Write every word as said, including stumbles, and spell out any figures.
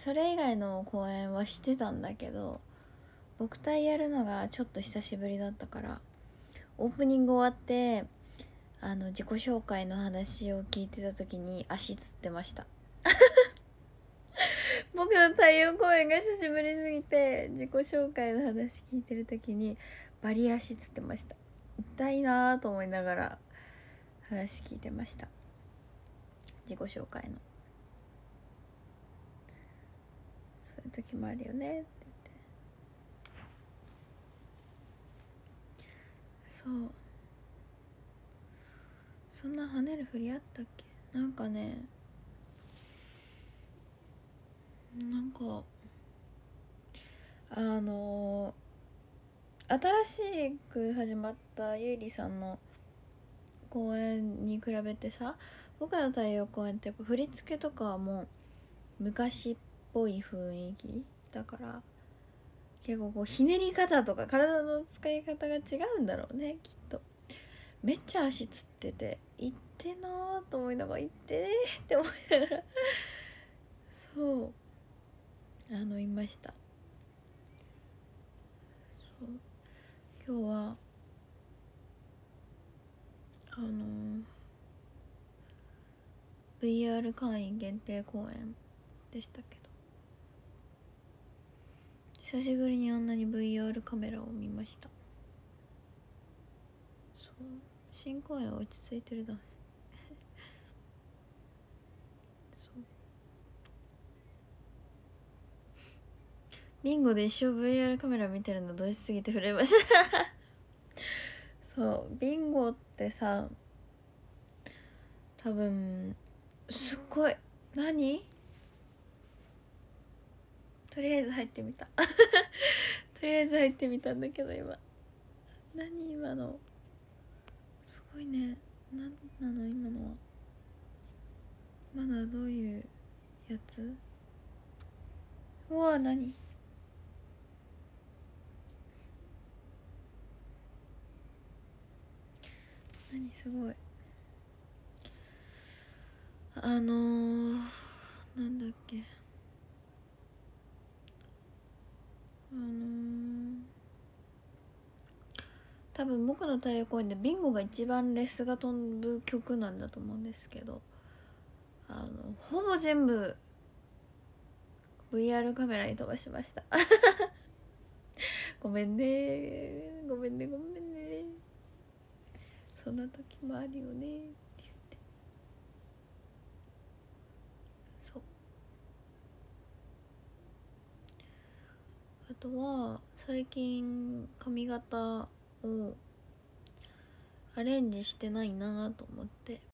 それ以外の公演はしてたんだけど、僕対やるのがちょっと久しぶりだったから、オープニング終わってあの自己紹介の話を聞いてた時に足つってました僕の太陽公演が久しぶりすぎて、自己紹介の話聞いてる時にバリ足つってました。痛いなーと思いながら話聞いてました。自己紹介のそういう時もあるよねって言って。そうそんな跳ねる振りあったっけ。なんかね、なんかあのー、新しく始まったゆいりさんの公演に比べてさ、僕の太陽公演ってやっぱ振り付けとかはもう昔っぽい雰囲気だから、結構こうひねり方とか体の使い方が違うんだろうね、きっと。めっちゃ足つってて、いってなーと思いながら、いってねーって思いながらそうあのいました。そう今日はあのー、ブイアール 会員限定公演でしたけど、久しぶりにあんなに ブイアール カメラを見ました。そう新公演は落ち着いてるダンスそうビンゴで一生 ブイアール カメラ見てるのどうしすぎて震えましたそうビンゴってさ、多分すっごい何とりあえず入ってみたとりあえず入ってみたんだけど、今何今のすごいね。何なの今のは。まだどういうやつ。うわ何何すごい。あのー、なんだっけ、あのー、多分僕の太陽公演でビンゴが一番レスが飛ぶ曲なんだと思うんですけど、あのほぼ全部 ブイアール カメラに飛ばしましたごめんねごめんねごめんね、そんな時もあるよねって言って。そうあとは最近髪型をアレンジしてないなと思って、